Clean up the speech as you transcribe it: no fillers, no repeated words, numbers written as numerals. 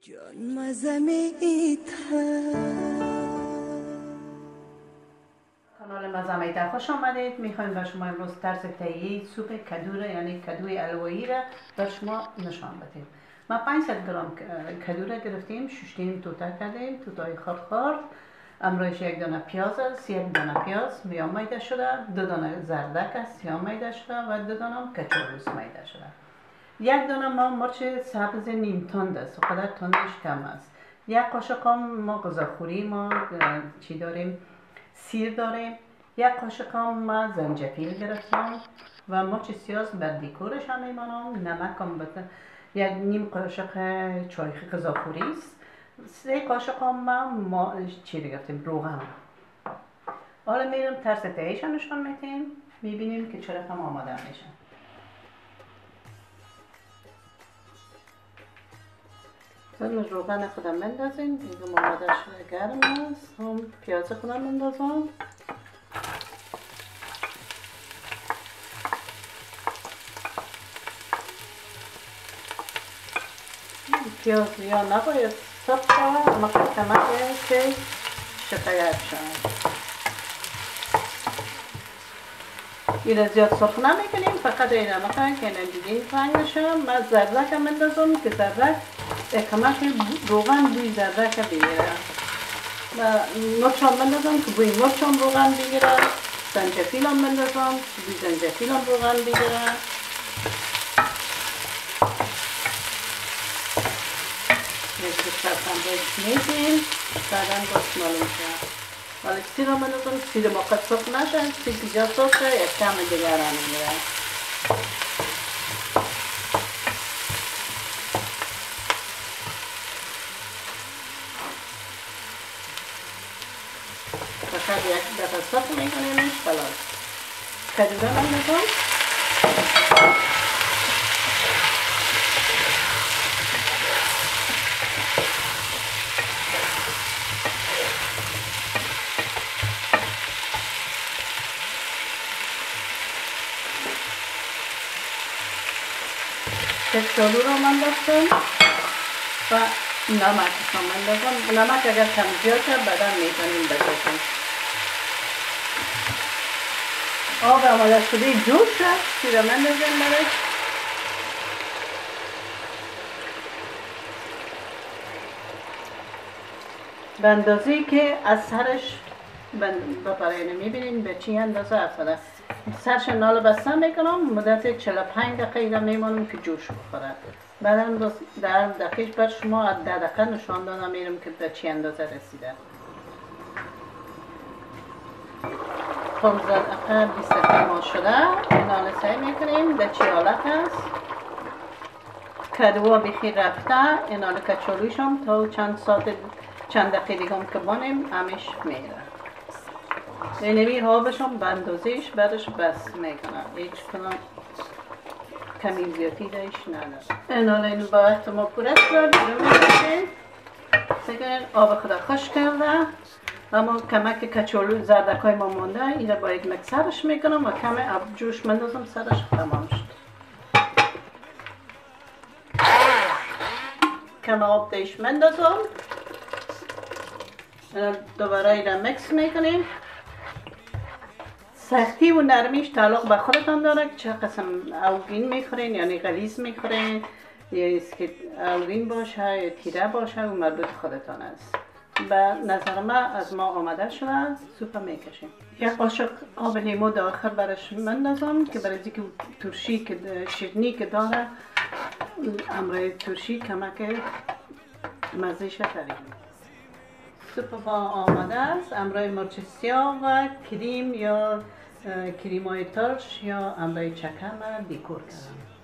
جان مزمیت کانال مزمیت خوش آمدید. میخوایم به شما امروز طرز تهیه سوپ کدو را یعنی کدوی الوایی را به شما نشان بدیم. ما 500 گرم کدو را گرفتیم، ششتیم توته کردیم، توتای خرد. امروز یک دانه پیاز است، یک دانه پیاز میان میده شده، دو دانه زردک است سیاه میده شده و دو دانه کچالوس میده شده. یک دانه ما مرچ سبز نیم تند است، قدر تندش کم است. یک قاشق ما غذاخوری ما چی داریم؟ سیر داریم. یک قاشق ما زنجفیل گرفتم و مرچ سیاه بر دیکورش هم میمانم. نمک هم یک نیم قاشق چای غذاخوری است. 3 قاشق ما چی گرفتیم؟ روغن. حالا میرم طرز تهیه‌اش نشان میدیم، میبینیم که چرا هم آماده میشه. زن روغن خودم بندازیم، دیگه آماده شده گرم است. هم پیاز خودم بندازم. پیاز یا نباید سرخ شود، اما کمکه که شکایت شود. این زیاد سرخ نمیکنیم، فقط این مکان که این رنگ نشه. من زردک هم بندازم که زردک کمک روغن بوی زردک بگیره. و مرچ هم بندازم که بوی مرچ هم روغن بگیره. زنجفیل هم بندازم که بوی زنجفیل هم روغن بگیره. یک بیشتر سنبایش میدیم، بعدا باز معلوم شد. ولی سیر هم بندازم، سیر موقع سرخ نشه، سیر که جا سرخه یک کم دیگر هم میگیره. فقط یک دفعه سرخ میکنیمش، خلاص. کدو را بندازم. کچالو رو بندازم و نمک هم بندازم. نمک اگر کم زیاد شد بعدا میتونیم بذاریم. آب آماده شده جوش شد، سیر بندازیم برش. به اندازه‌ای که از سرش بپرینه. میبینیم به چی اندازه افتاده. سرش نال بسته میکنم، مدت 45 دقیقه میمانم که جوش بخوره. بعدا در دقیقش بر شما 10 دقیقه نشان دادم میرم که به چی اندازه رسیده. 15 دقیقه 20 دقیقه ما شده. نال سعی میکنیم در چی حالت است. کدوها بخیر رفته. این نال کچالوش هم تا چند دقیقه دیگه هم که بانیم همیش میره. اینمی آبش هم به اندازه‌اش بعدش بس میکنه، هیچ کنم کمی زیادی دایش نداره. این با وقت ما پورش کرد بیرون میکنیم. سگرین آب خدا خوش کرده، اما کمک کچالو زردکای ما مونده. این را با یک مکسرش میکنم و کمی آب جوش مندازم سرش تمام شد. کم آب دایش مندازم. دوباره این را مکس میکنیم. سختی و نرمیش تعلق به خودتان داره که چه قسم اوگین میخورین، یعنی غلیظ میخورین یا که اوگین باشه یا تیره باشه و مربوط خودتان است. به نظر من از ما آماده شده. سوپ میکشیم. یک قاشق آب لیمو داخل برش مندازم که برای اینکه ترشی که شیرینی که داره امروی ترشی کمک مزهش تریم. سوپ ما آماده است. امروی مرچ سیاه و کریم یا کریم های ترش یا امروی چکم دیکور کردم.